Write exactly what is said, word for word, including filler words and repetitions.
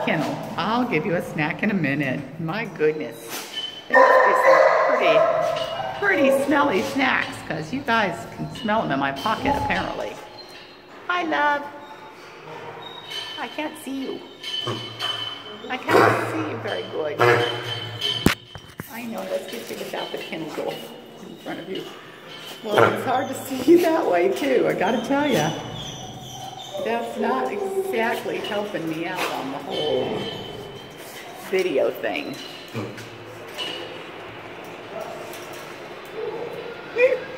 kennel. I'll give you a snack in a minute. My goodness. There must be some pretty, pretty smelly snacks because you guys can smell them in my pocket apparently. Hi, love. I can't see you. I can't see you very good. I know, let's get you without the kennel door in front of you. Well, it's hard to see that way too, I gotta tell you. That's not exactly helping me out on the whole video thing.